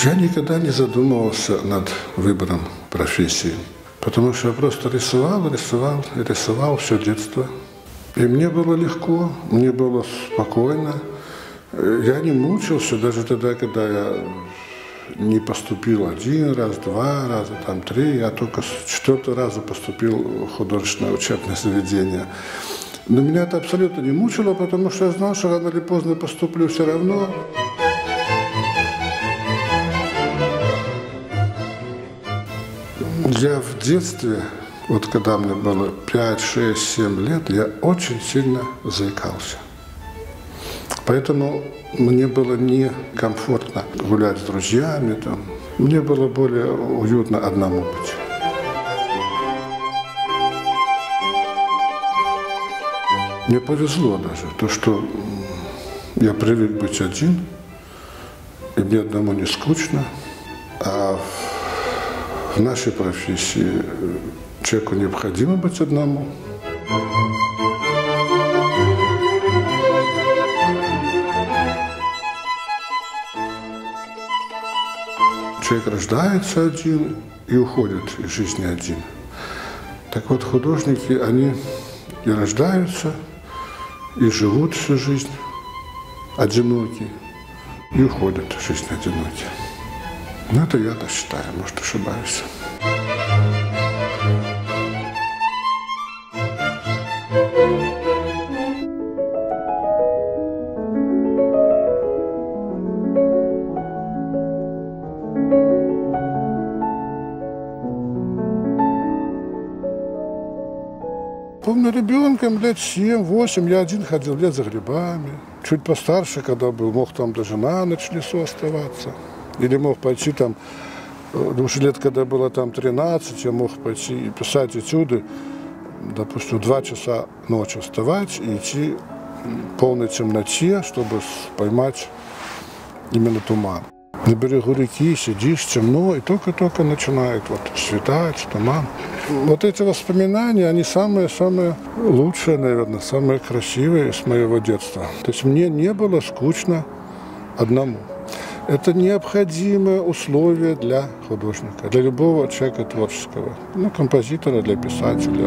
Я никогда не задумывался над выбором профессии, потому что я просто рисовал все детство. И мне было легко, мне было спокойно. Я не мучился даже тогда, когда я не поступил один раз, два раза, там три. Я только с 4-го раза поступил в художественное учебное заведение. Но меня это абсолютно не мучило, потому что я знал, что рано или поздно поступлю все равно. Я в детстве, вот когда мне было 5, 6, 7 лет, я очень сильно заикался. Поэтому мне было некомфортно гулять с друзьями. Мне было более уютно одному быть. Мне повезло даже, то, что я привык быть один, и мне одному не скучно. А в нашей профессии человеку необходимо быть одному. Человек рождается один и уходит из жизни один. Так вот, художники, они и рождаются, и живут всю жизнь одиноки, и уходят в жизнь одиноки. Ну, это я так считаю, может, ошибаюсь. Помню, ребенком лет 7-8 я один ходил в лес за грибами. Чуть постарше, когда был, мог там даже на ночь в лесу оставаться. Или мог пойти там, уже лет, когда было там 13, я мог пойти и писать этюды, допустим, 2 часа ночи вставать и идти в полной темноте, чтобы поймать именно туман. На берегу реки сидишь, темно, и только-только начинает вот светать, туман. Вот эти воспоминания, они самые-самые лучшие, наверное, самые красивые с моего детства. То есть мне не было скучно одному. Это необходимое условие для художника, для любого человека творческого, ну, композитора, для писателя.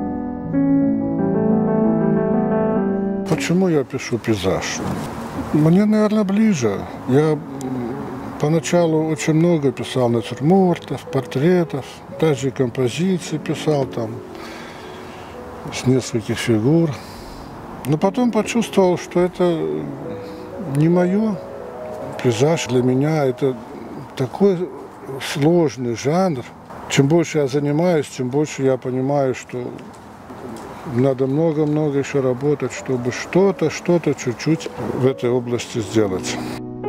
Почему я пишу пейзаж? Мне, наверное, ближе. Я поначалу очень много писал натюрмортов, портретов, даже композиции писал там с нескольких фигур. Но потом почувствовал, что это не мое. Пейзаж для меня это такой сложный жанр. Чем больше я занимаюсь, тем больше я понимаю, что надо много-много еще работать, чтобы что-то чуть-чуть в этой области сделать.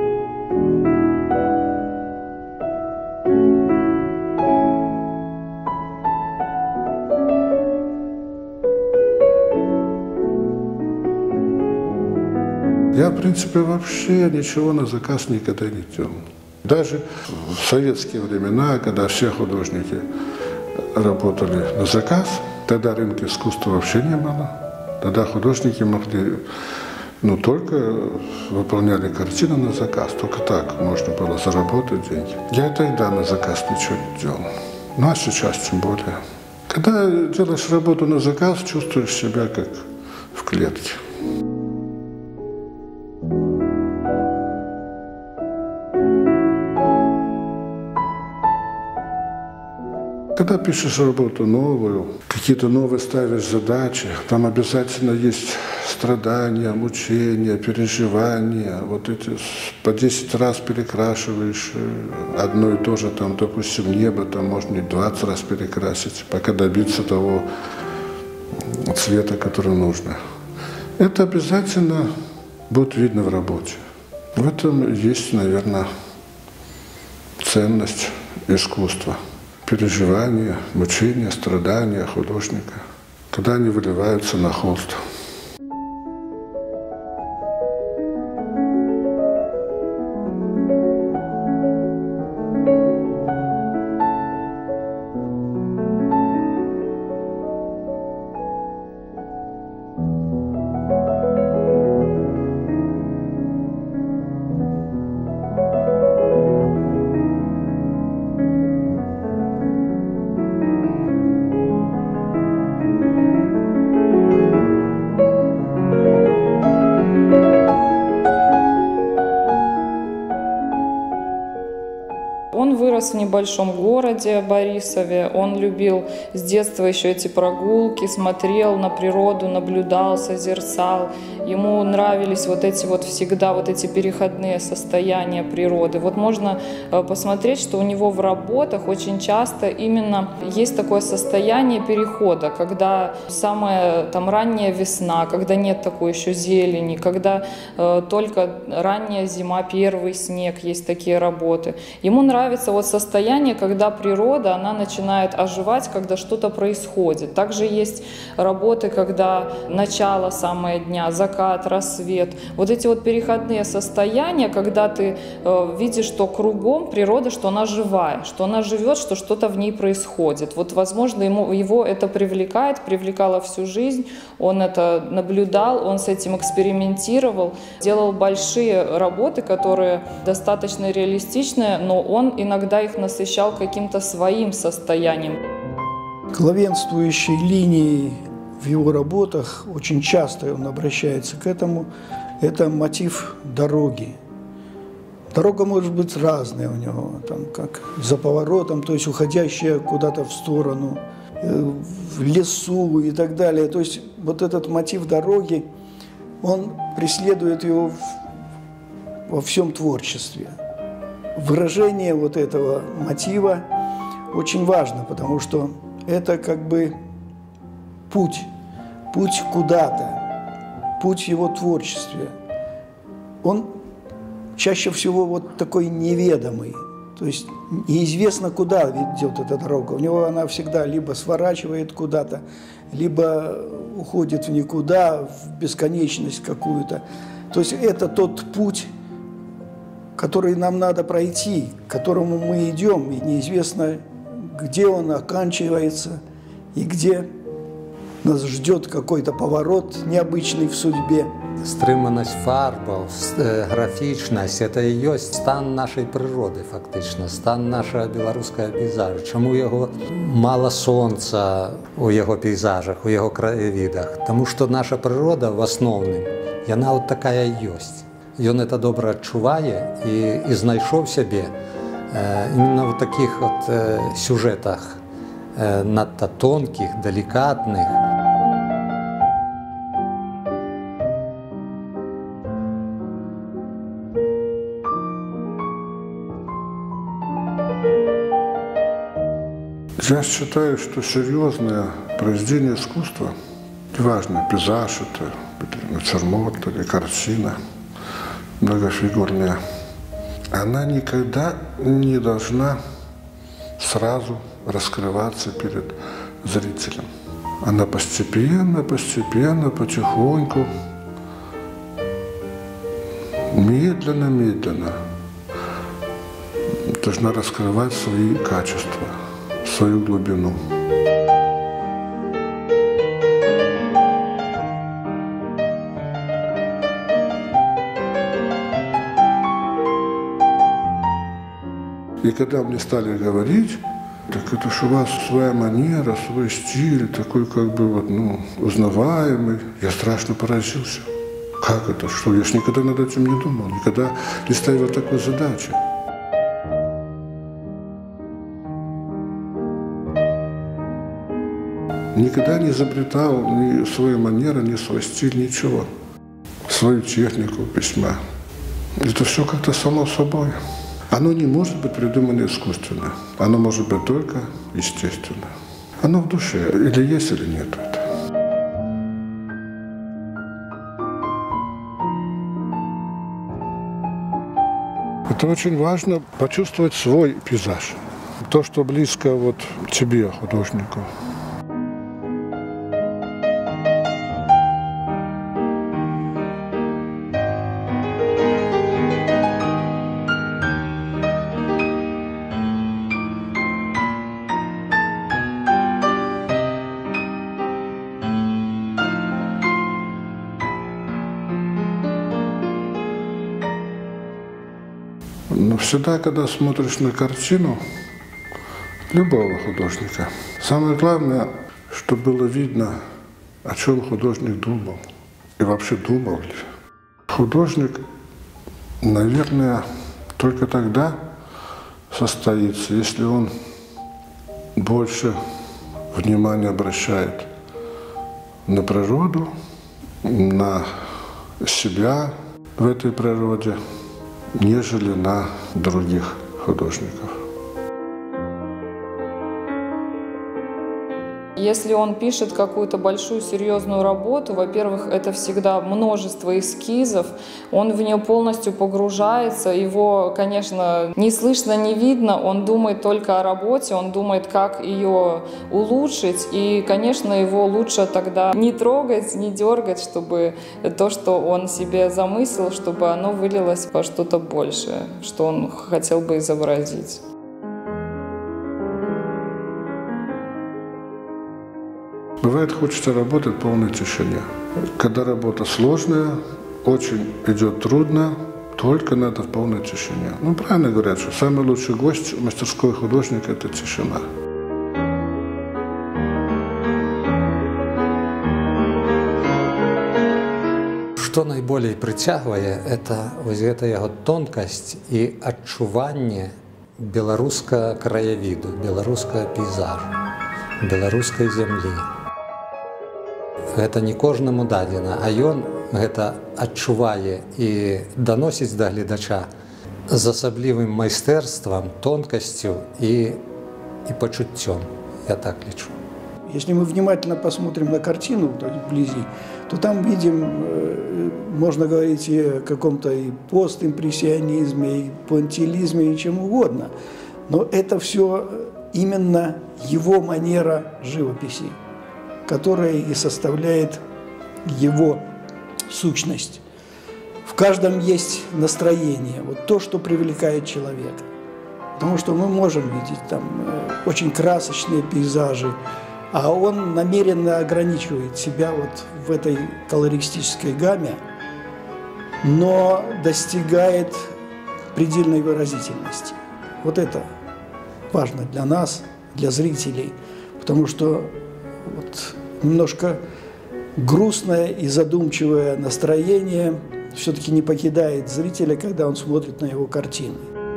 Я, в принципе, вообще ничего на заказ никогда не делал. Даже в советские времена, когда все художники работали на заказ, тогда рынка искусства вообще не было. Тогда художники могли, только выполняли картины на заказ. Только так можно было заработать деньги. Я тогда на заказ ничего не делал. Ну, а сейчас тем более. Когда делаешь работу на заказ, чувствуешь себя как в клетке. Когда пишешь работу новую, какие-то новые ставишь задачи, там обязательно есть страдания, мучения, переживания. Вот эти по 10 раз перекрашиваешь одно и то же, там, допустим, небо, там можно и 20 раз перекрасить, пока добиться того цвета, который нужно. Это обязательно будет видно в работе. В этом есть, наверное, ценность искусства. Переживания, мучения, страдания художника, когда они выливаются на холст. небольшом городе Борисове. Он любил с детства еще эти прогулки, смотрел на природу, наблюдал, созерцал. Ему нравились вот эти вот всегда вот эти переходные состояния природы. Вот можно посмотреть, что у него в работах очень часто именно есть такое состояние перехода, когда самая там ранняя весна, когда нет такой еще зелени, когда только ранняя зима, первый снег, есть такие работы. Ему нравится вот состояние, когда природа, она начинает оживать, когда что-то происходит. Также есть работы, когда начало самое дня, закат, рассвет. Вот эти вот переходные состояния, когда ты видишь, что кругом природа, что она живая, что она живет, что что-то в ней происходит. Вот, возможно, его это привлекало всю жизнь, он это наблюдал, он с этим экспериментировал, делал большие работы, которые достаточно реалистичные, но он иногда их насыщал каким-то своим состоянием. Главенствующей линией в его работах, очень часто он обращается к этому, это мотив дороги. Дорога может быть разная у него, там, как за поворотом, то есть уходящая куда-то в сторону, в лесу и так далее. То есть вот этот мотив дороги, он преследует его во всем творчестве. Выражение вот этого мотива очень важно, потому что это как бы путь куда-то, путь в его творчестве. Он чаще всего вот такой неведомый, то есть неизвестно, куда ведет эта дорога. У него она всегда либо сворачивает куда-то, либо уходит в никуда, в бесконечность какую-то. То есть это тот путь, который нам надо пройти, к которому мы идем, и неизвестно, где он оканчивается и где нас ждет какой-то поворот необычный в судьбе. Стрыманасць фарбаў, графічнасць – это і ёсць стан нашай прыроды, фактычна, стан нашага беларускага пейзажа. Чаму яго мала сонца у яго пейзажах, у яго краявідах? Таму што наша прырода в асноўным, яна вот такая ёсць. Ён это добра адчувае і знайшоў сябе именно в таких вот сюжетах, надта тонких, деликатных. Я считаю, что серьезное произведение искусства, неважно, пейзаж это, натюрморт или картина многофигурная, она никогда не должна сразу раскрываться перед зрителем. Она постепенно, потихоньку, медленно должна раскрывать свои качества, свою глубину. И когда мне стали говорить, так это ж у вас своя манера, свой стиль, такой как бы вот, узнаваемый, я страшно поразился. Как это? Что? Я ж никогда над этим не думал, никогда не ставил такой задачи. Никогда не изобретал ни свою манеру, ни свой стиль, ничего. Свою технику письма. Это все как-то само собой. Оно не может быть придумано искусственно. Оно может быть только естественно. Оно в душе. Или есть, или нет это. Это очень важно почувствовать свой пейзаж. То, что близко вот тебе, художнику. Но всегда, когда смотришь на картину любого художника, самое главное, чтобы было видно, о чем художник думал. И вообще думал ли. Художник, наверное, только тогда состоится, если он больше внимания обращает на природу, на себя в этой природе, нежели на других художников. Если он пишет какую-то большую серьезную работу, во-первых, это всегда множество эскизов, он в нее полностью погружается, его, конечно, не слышно, не видно, он думает только о работе, он думает, как ее улучшить, и, конечно, его лучше тогда не трогать, не дергать, чтобы то, что он себе замыслил, чтобы оно вылилось во что-то большее, что он хотел бы изобразить. Бывает, хочется работать в полной тишине. Когда работа сложная, очень идет трудно, только надо в полной тишине. Ну, правильно говорят, что самый лучший гость в мастерской художника – это тишина. Што найболей прыцягвае, это вось гэта яго тонкасць і адчуванне беларускага краявіду, беларускага пейзажу, беларускай зямлі. Гэта не кожнаму дадзена, а ён гэта адчувае і даносіць да гледача з асаблівым майстэрствам, тонкасцю і пачуццём. Я так лічу. Если мы внимательно посмотрим на картину вблизи, то там видим, можно говорить и о каком-то и постимпрессионизме, и пуантилизме, и чем угодно. Но это все именно его манера живописи, которая и составляет его сущность. В каждом есть настроение, вот то, что привлекает человека. Потому что мы можем видеть там очень красочные пейзажи, а он намеренно ограничивает себя вот в этой колористической гамме, но достигает предельной выразительности. Вот это важно для нас, для зрителей, потому что вот немножко грустное и задумчивое настроение все-таки не покидает зрителя, когда он смотрит на его картины.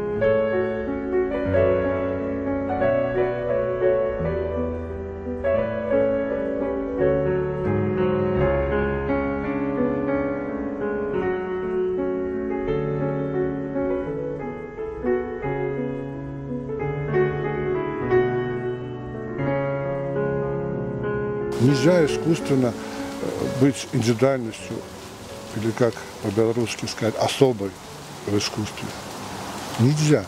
Нельзя искусственно быть индивидуальностью, или как по-белорусски сказать, особой в искусстве. Нельзя.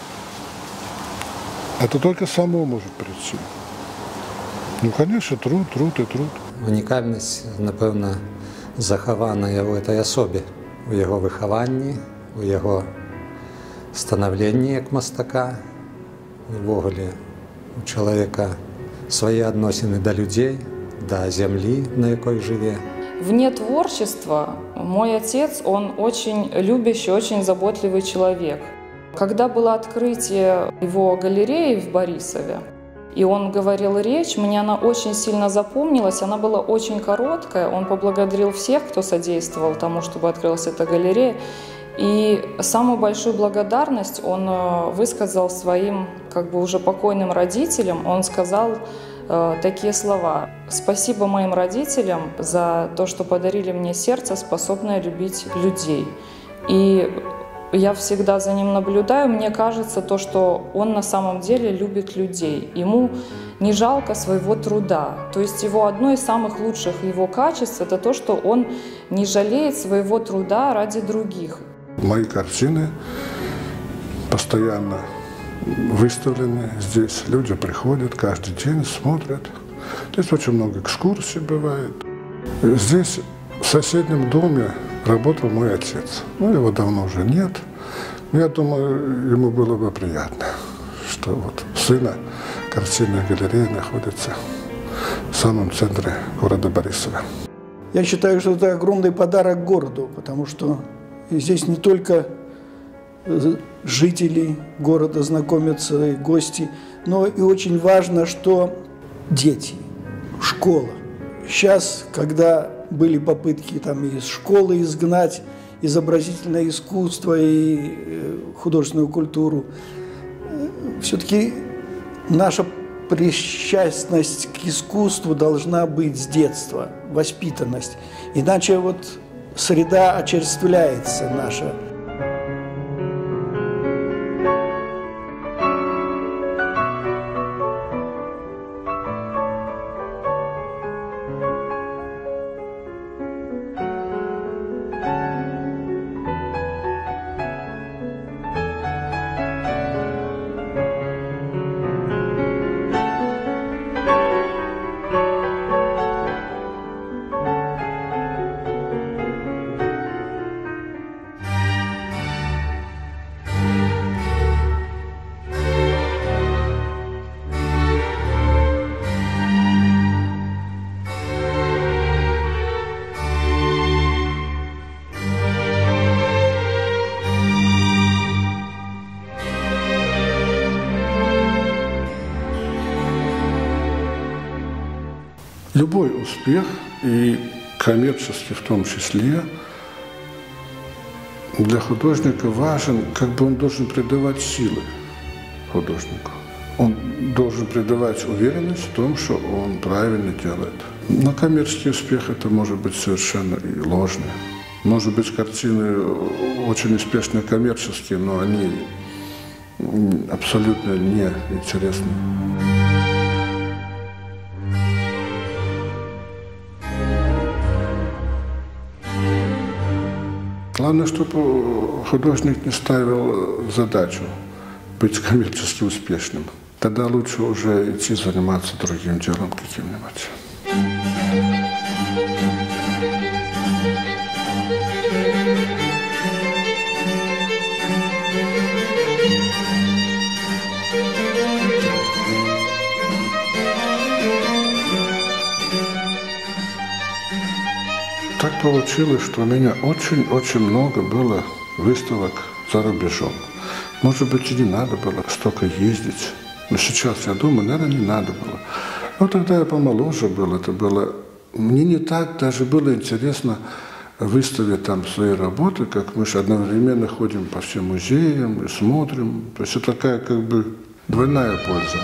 Это только само может прийти. Ну, конечно, труд и труд. Унікальнасць, напэўна, захаваная ў этой асобе, у яго выхаванні, у яго станаўленні як мастака, увогуле у чалавека свае адносіны да людзей, да земли, на якой живе. Вне творчества мой отец, он очень любящий, очень заботливый человек. Когда было открытие его галереи в Борисове, и он говорил речь, мне она очень сильно запомнилась, она была очень короткая, он поблагодарил всех, кто содействовал тому, чтобы открылась эта галерея, и самую большую благодарность он высказал своим, как бы уже покойным родителям, он сказал такие слова: «Спасибо моим родителям за то, что подарили мне сердце, способное любить людей». И я всегда за ним наблюдаю, мне кажется, то, что он на самом деле любит людей. Ему не жалко своего труда. То есть его одно из самых лучших его качеств – это то, что он не жалеет своего труда ради других. Мои картины постоянно выставлены здесь. Люди приходят каждый день, смотрят. Здесь очень много экскурсий бывает. Здесь, в соседнем доме, работал мой отец. Ну, его давно уже нет. Но я думаю, ему было бы приятно, что вот сына картинная галерея находится в самом центре города Борисова. Я считаю, что это огромный подарок городу, потому что здесь не только жители города знакомятся, и гости, но и очень важно, что дети, школа. Сейчас, когда были попытки там из школы изгнать изобразительное искусство и художественную культуру, все-таки наша причастность к искусству должна быть с детства, воспитанность. Иначе вот среда очерствляется наша. Любой успех, и коммерческий в том числе, для художника важен, как бы он должен придавать силы художнику. Он должен придавать уверенность в том, что он правильно делает. Но коммерческий успех это может быть совершенно и ложный. Может быть, картины очень успешные коммерческие, но они абсолютно не интересны. Главное, чтобы художник не ставил задачу быть коммерчески успешным. Тогда лучше уже идти заниматься другим делом каким-нибудь. Так получилось, что у меня очень много было выставок за рубежом. Может быть, и не надо было столько ездить. Но сейчас я думаю, наверное, не надо было. Но тогда я помоложе был, это было... Мне не так даже было интересно выставить там свои работы, как мы же одновременно ходим по всем музеям и смотрим. То есть это такая как бы двойная польза.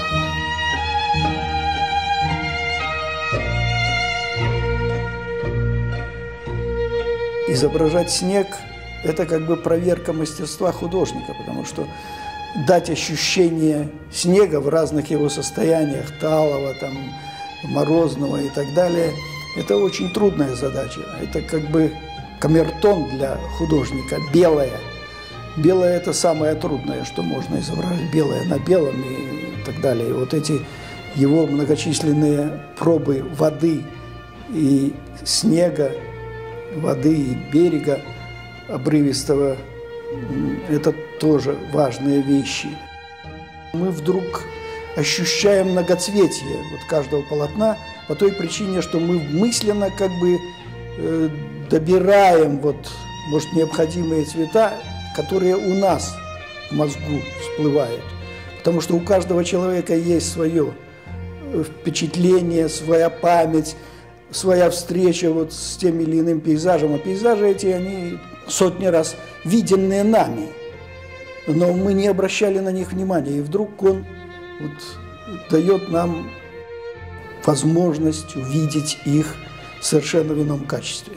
Изображать снег – это как бы проверка мастерства художника, потому что дать ощущение снега в разных его состояниях, талого, там, морозного и так далее – это очень трудная задача. Это как бы камертон для художника, белое. Белое – это самое трудное, что можно изображать, белое на белом и так далее. И вот эти его многочисленные пробы воды и снега, воды и берега обрывистого – это тоже важные вещи. Мы вдруг ощущаем многоцветие вот каждого полотна по той причине, что мы мысленно как бы добираем вот, может, необходимые цвета, которые у нас в мозгу всплывают. Потому что у каждого человека есть свое впечатление, своя память, своя встреча вот с тем или иным пейзажем. А пейзажи эти, они сотни раз виденные нами, но мы не обращали на них внимания. И вдруг он вот дает нам возможность увидеть их совершенно в ином качестве.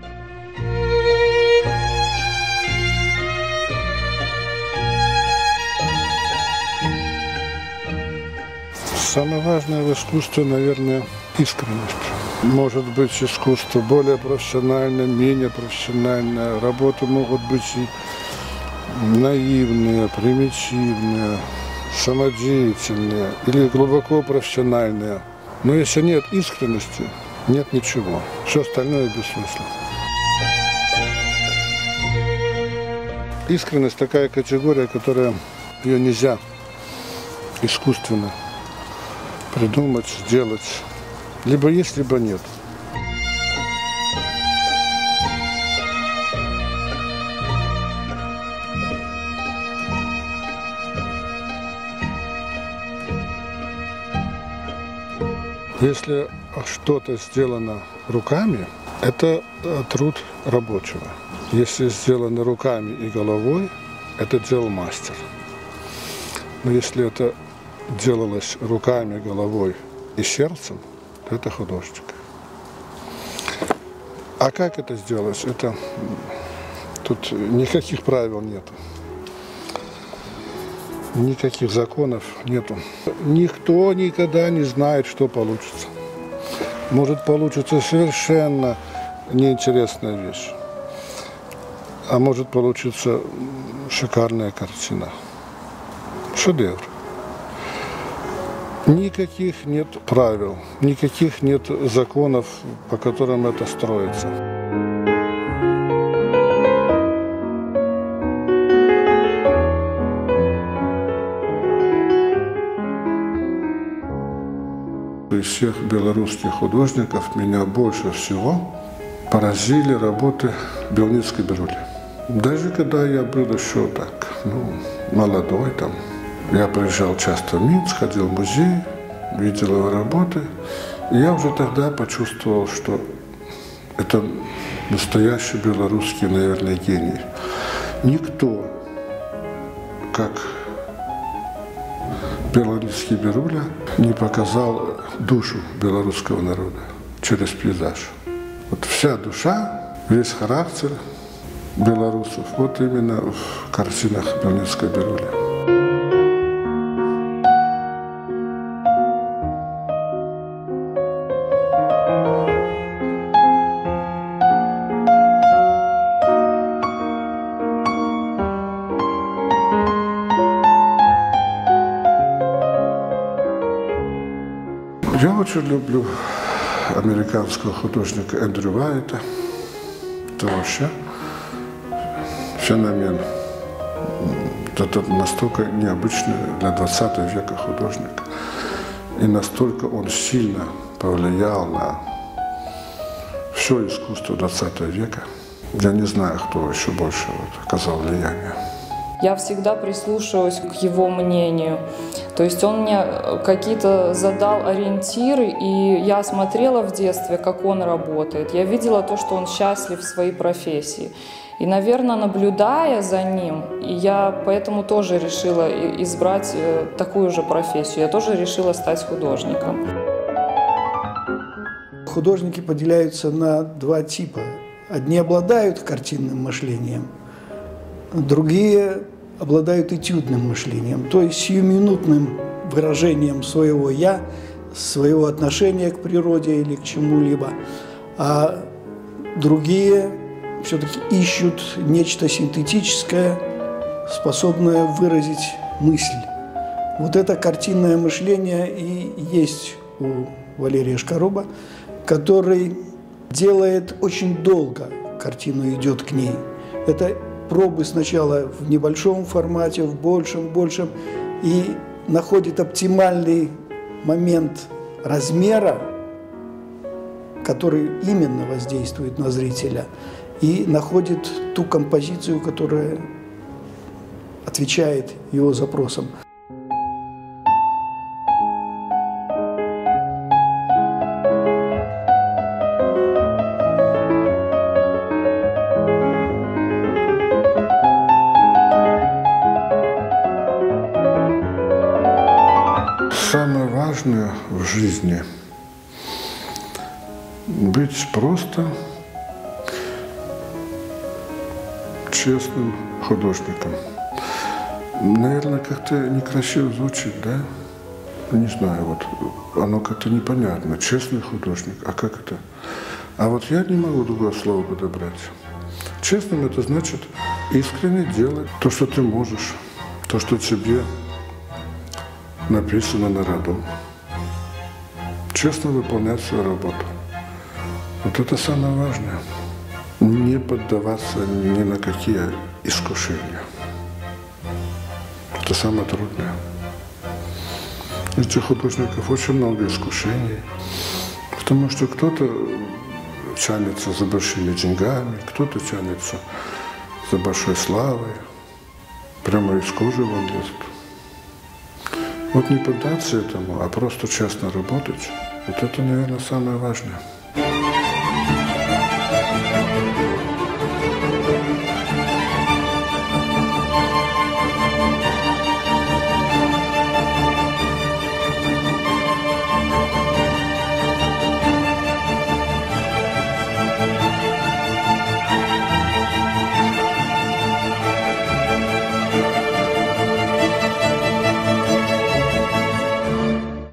Самое важное в искусстве, наверное, искренность. Может быть, искусство более профессиональное, менее профессиональное. Работы могут быть и наивные, примитивные, самодеятельные или глубоко профессиональные. Но если нет искренности, нет ничего. Все остальное бессмысленно. Искренность такая категория, которая ее нельзя искусственно придумать, сделать. Либо есть, либо нет. Если что-то сделано руками, это труд рабочего. Если сделано руками и головой, это дело мастера. Но если это делалось руками, головой и сердцем, то это художник. А как это сделать? Тут никаких правил нету. Никаких законов нету. Никто никогда не знает, что получится. Может получиться совершенно неинтересная вещь. А может получиться шикарная картина. Шедевр. Никаких нет правил, никаких нет законов, по которым это строится. Из всех белорусских художников меня больше всего поразили работы Белницкой Бирули. Даже когда я был еще так, молодой, я приезжал часто в Минск, ходил в музей, видел его работы, и я уже тогда почувствовал, что это настоящий белорусский, наверное, гений. Никто, как Белницкий Бируля, не показал душу белорусского народа через пейзаж. Вот вся душа, весь характер белорусов, вот именно в картинах Белницкой Бирули. Я очень люблю американского художника Эндрю Уайта. Это вообще феномен. Это настолько необычный для 20 века художник. И настолько он сильно повлиял на все искусство 20 века. Я не знаю, кто еще больше оказал влияние. Я всегда прислушиваюсь к его мнению. То есть он мне какие-то задал ориентиры, и я смотрела в детстве, как он работает. Я видела то, что он счастлив в своей профессии. И, наверное, наблюдая за ним, я поэтому тоже решила избрать такую же профессию. Я тоже решила стать художником. Художники поделяются на два типа. Одни обладают картинным мышлением, другие обладают этюдным мышлением, то есть сиюминутным выражением своего «я», своего отношения к природе или к чему-либо, а другие все-таки ищут нечто синтетическое, способное выразить мысль. Вот это картинное мышление и есть у Валерия Шкаруба, который делает очень долго, картину идет к ней. Это пробы сначала в небольшом формате, в большем, и находит оптимальный момент размера, который именно воздействует на зрителя, и находит ту композицию, которая отвечает его запросам. Самое важное в жизни – быть просто честным художником. Наверное, как-то некрасиво звучит, да? Не знаю, вот оно как-то непонятно. Честный художник, а как это? А вот я не могу другое слово подобрать. Честным – это значит искренне делать то, что ты можешь, то, что тебе написано на роду. Честно выполнять свою работу. Вот это самое важное. Не поддаваться ни на какие искушения. Это самое трудное. Этих художников очень много искушений. Потому что кто-то тянется за большими деньгами, кто-то тянется за большой славой. Прямо из кожи вон лезет. Вот не поддаться этому, а просто честно работать, вот это, наверное, самое важное.